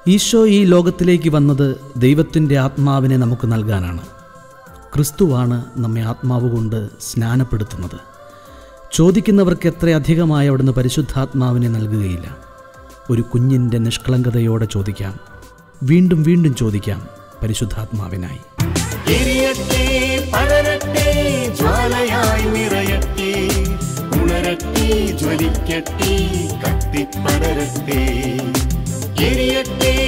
ഈശോ ഈ ലോകത്തിലേക്ക് വന്നത് ദൈവത്തിൻ്റെ ആത്മാവിനെ നമുക്ക് നൽകാനാണ്. ക്രിസ്തുവാണ് നമ്മെ ആത്മാവ് കൊണ്ട് സ്നാനപ്പെടുത്തുന്നത്. ചോദിക്കുന്നവർക്ക് എത്രയധികമായി അവിടുന്ന് പരിശുദ്ധാത്മാവിനെ നൽകുകയില്ല. ഒരു കുഞ്ഞിൻ്റെ നിഷ്കളങ്കതയോടെ ചോദിക്കാം, വീണ്ടും വീണ്ടും ചോദിക്കാം പരിശുദ്ധാത്മാവിനായി. ജ്വലിക്കട്ടെ, കത്തിപ്പടരട്ടെ, എരിയട്ടെ,